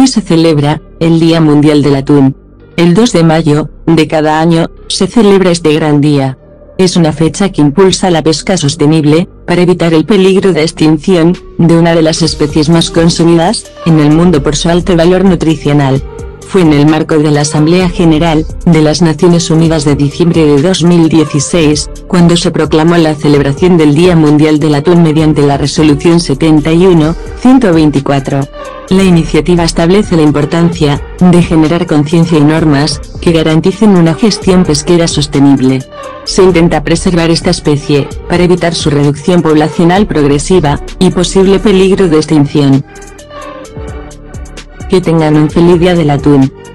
Hoy se celebra el Día Mundial del Atún. El 2 de mayo de cada año se celebra este gran día. Es una fecha que impulsa la pesca sostenible, para evitar el peligro de extinción de una de las especies más consumidas en el mundo por su alto valor nutricional. Fue en el marco de la Asamblea General de las Naciones Unidas de diciembre de 2016, cuando se proclamó la celebración del Día Mundial del Atún mediante la Resolución 71/124. La iniciativa establece la importancia de generar conciencia y normas que garanticen una gestión pesquera sostenible. Se intenta preservar esta especie, para evitar su reducción poblacional progresiva y posible peligro de extinción. Que tengan un feliz Día del Atún.